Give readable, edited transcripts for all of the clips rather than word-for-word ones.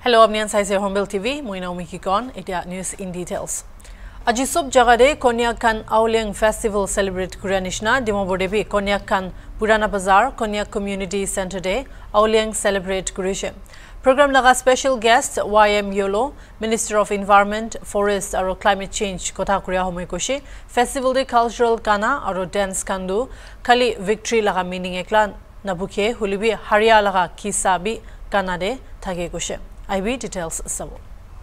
Hello, I'm Saizir Hornbill TV. Moina Umikikon. Itia news in details. Aji sob jagade Konyak kan Aoleang festival celebrate Kuranishna Dimapur debi Konyak kan Purana Bazar Konyak Community Center Day Aoleang celebrate Kurishe. Program laga special guest YM Yolo, Minister of Environment, Forest aro Climate Change kotha kuria homoi koshi. Festival de cultural kana aro dance kandu kali victory laga meaning ekla nabukhe hulibi haria laga kisabi kana de thage koshe. IB details sabo.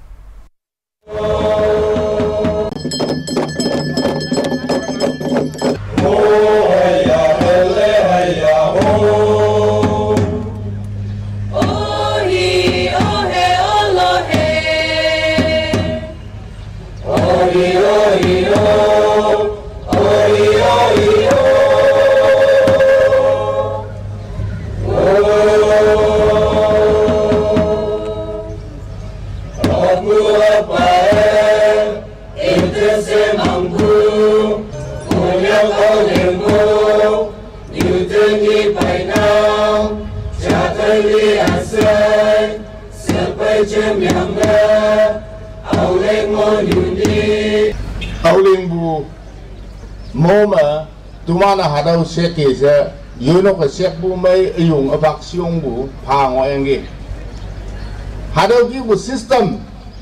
Aoleang bu moma tumana hadau seke se yuno ka sek bu mai yung abak siong bu phang oyangi hadau ki bu system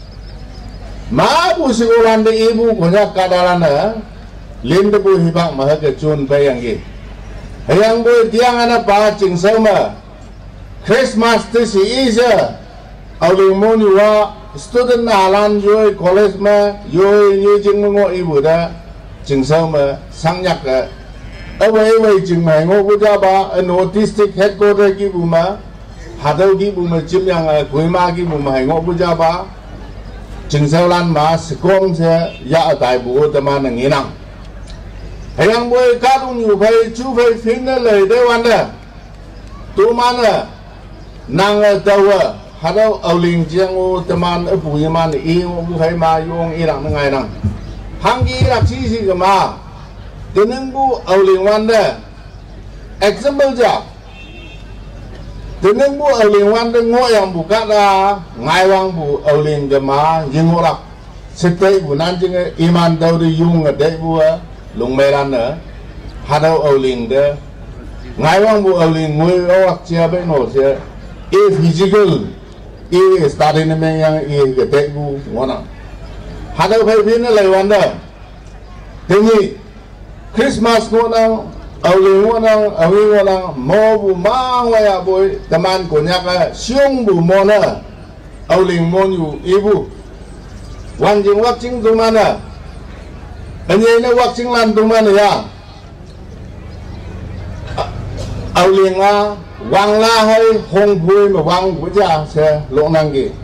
ma bu siguran de ibu Konyak kadarana linde bu hibak ma ke chun bayangi hayang bu tiang ana pa ching sama Christmas this is Aoleang mo ni wa student alan yoi college ma yoi như chừng ngô ibu da chừng sao mà sang nhạc à ở vậy chừng mày ngô quốc gia ba ở district headquarter ki bu ma hạt đâu ki bu ma chim yang à quê ma ki bu ma ngô quốc gia ba chừng sao lan ma skom se ya ở tại bu tâm an nghĩ năng hay yang bôi cá đông nhiều phải chú phải phim nó lời đấyวันđó tu man à năng ở đâu à Hadau Aoleang jiang teman abu yaman i bu hai ma yong irang ngai nang hangi rak si kama teneng bu Aoleang wan da example ja teneng bu Aoleang wan da ngo yang buka da ngai wang bu Aoleang kama yeng rak setai bu nan jing iman dau de yung de bu lung meran na Hadau Aoleang da ngai wang bu Aoleang ngoi rak chia be no se physical I starting na may yang I gatek bu ngona hadau phai phin lai wan da tingi Christmas ngona Aoleang ngona awi ngona mo bu ma wa ya boy taman Konyak a siong bu mo na Aoleang mo yu ibu wan jing wak ching tu mana anye na wak ching lan tu mana ya Aoleang a wang la hai hong phui mà wang của cha se lo nang ki